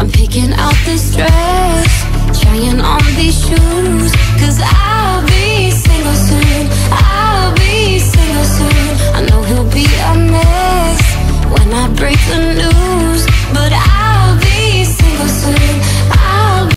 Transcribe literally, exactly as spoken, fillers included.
I'm picking out this dress, trying on these shoes.